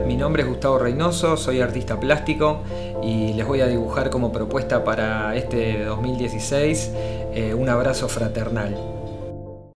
Mi nombre es Gustavo Reynoso, soy artista plástico y les voy a dibujar como propuesta para este 2016 un abrazo fraternal.